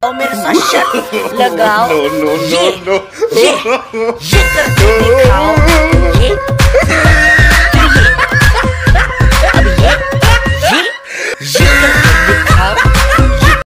और मेरे साथ शर्त लगाओ। नो नो नो नो ये करके दिखाओ, ये